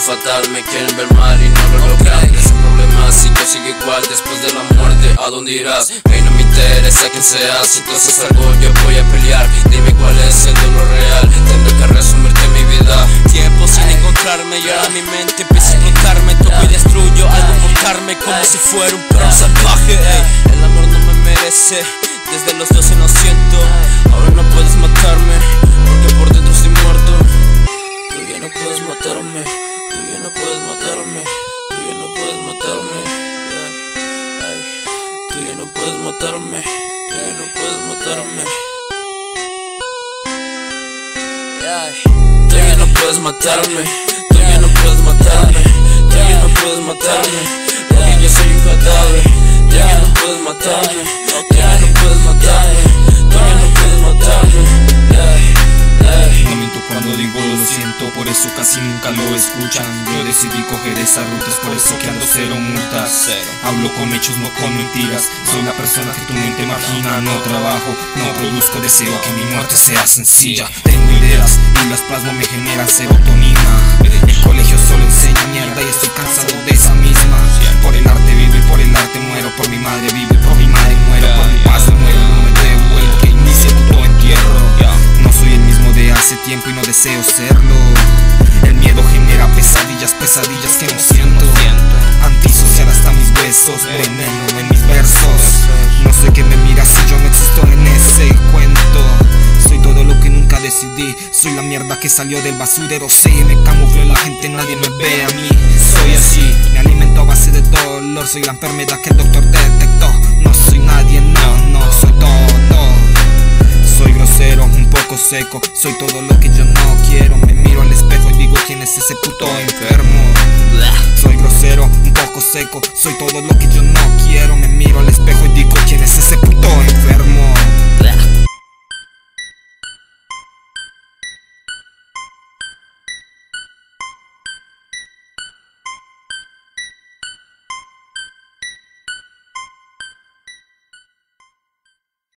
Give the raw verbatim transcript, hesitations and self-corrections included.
fatal, me quieren ver mal y no lo logran. Es un problema si yo sigo igual después de la muerte, ¿a dónde irás? Hey, no me interesa quién seas, si tú haces algo yo voy a pelear. Dime cuál es el dolor real, tendré que resumirte mi vida. Tiempo sin encontrarme y ahora mi mente empieza a explotarme. Toco y destruyo al comportarme como si fuera un perro salvaje. Ey, el amor no me merece, desde los doce no siento. Ahora no puedes matarme, porque por dentro estoy muerto. Tú ya no puedes matarme, tú ya no puedes matarme, tú ya no puedes matarme, yeah. Ay, tú ya no puedes matarme, tú ya no puedes matarme. Ay, tú ya no puedes matarme, tú ya no puedes matarme, tú ya no puedes matarme, porque yo soy un cadáver. Tú ya no puedes matarme, tú ya no puedes matarme, tú ya no puedes matarme. No miento cuando digo lo siento, por eso casi nunca lo escuchan. Yo decidí coger esa ruta, es por eso que ando cero multas. Hablo con hechos, no con mentiras. Soy la persona que tu mente imagina. No trabajo, no produzco, deseo que mi muerte sea sencilla. Tengo ideas y las plasmo, me generan serotonina. El colegio solo enseña mierda y estoy cansado de esa misma. Por el arte vivo y por el arte muero. Por mi madre vivo y por mi madre muero. Por mi paz muero, no me debo el que inicie puto entierro. No soy el mismo de hace tiempo y no deseo serlo. El miedo genera pesadillas, pesadillas que no siento. Antisocial hasta mis besos, veneno en mis versos. No sé qué me miras si yo no existo en ese cuento. Soy todo lo que nunca decidí, soy la mierda que salió del basurero. Sí, me camuflo en la gente, nadie me ve a mí. Soy así, me alimento a base de dolor. Soy la enfermedad que el doctor detectó. No soy nadie, no, no soy todo. Soy grosero, un poco seco, soy todo lo que yo no quiero. Me miro al espejo y digo quién es ese puto enfermo. Soy grosero, un poco seco, soy todo lo que yo no quiero. Me miro al espejo y digo quién es ese puto enfermo.